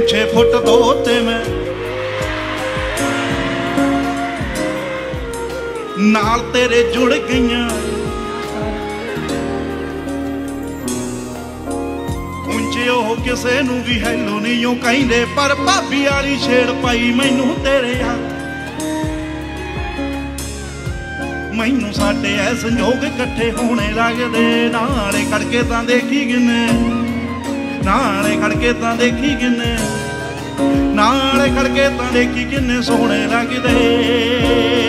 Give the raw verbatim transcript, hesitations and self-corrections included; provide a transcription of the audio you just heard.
छे फुट दो ते मैं नाल तेरे जुड़ गईयां। ਉਂਝੇ ਉਹ ਕਿਸੇ ਨੂੰ ਵੀ ਹੈਲੋ ਨਹੀਂ ਉਹ ਕਹਿੰਦੇ, ਪਰ ਭਾਬੀ ਵਾਲੀ ਛੇੜ ਪਾਈ ਮੈਨੂੰ ਤੇਰੇ ਆ। ਮੈਨੂੰ ਸਾਡੇ ਐ ਸੰਜੋਗ ਇਕੱਠੇ ਹੋਣੇ ਲੱਗਦੇ, ਨਾਲੇ ਖੜਕੇ ਤਾਂ ਦੇਖੀ ਕਿੰਨੇ, ਨਾਲੇ ਖੜਕੇ ਤਾਂ ਦੇਖੀ ਕਿੰਨੇ, ਨਾਲੇ ਖੜਕੇ ਤਾਂ ਦੇਖੀ ਕਿੰਨੇ ਸੋਹਣੇ ਲੱਗਦੇ।